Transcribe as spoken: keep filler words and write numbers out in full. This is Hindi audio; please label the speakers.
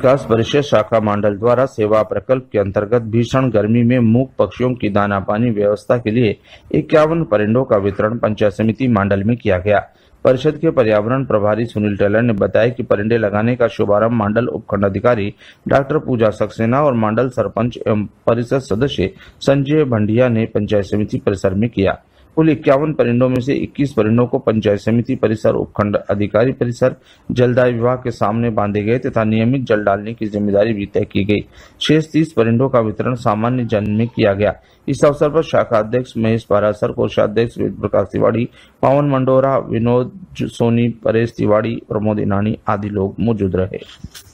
Speaker 1: विकास परिषद शाखा मांडल द्वारा सेवा प्रकल्प के अंतर्गत भीषण गर्मी में मूक पक्षियों की दाना पानी व्यवस्था के लिए इक्यावन परिंदों का वितरण पंचायत समिति मांडल में किया गया। परिषद के पर्यावरण प्रभारी सुनील टेलर ने बताया कि परिंदे लगाने का शुभारंभ मांडल उपखंड अधिकारी डॉक्टर पूजा सक्सेना और मांडल सरपंच एवं परिषद सदस्य संजय भंडिया ने पंचायत समिति परिसर में किया। कुल इक्यावन परिंदों में से इक्कीस परिंदों को पंचायत समिति परिसर, उपखंड अधिकारी परिसर, जलदाय विभाग के सामने बांधे गए तथा नियमित जल डालने की जिम्मेदारी भी तय की गई। शेष तीस परिंदों का वितरण सामान्य जन में किया गया। इस अवसर पर शाखा अध्यक्ष महेश पारासर, कोषाध्यक्ष वेद प्रकाश तिवारी, पावन मंडोरा, विनोद सोनी, परेश तिवारी, प्रमोद इनानी आदि लोग मौजूद रहे।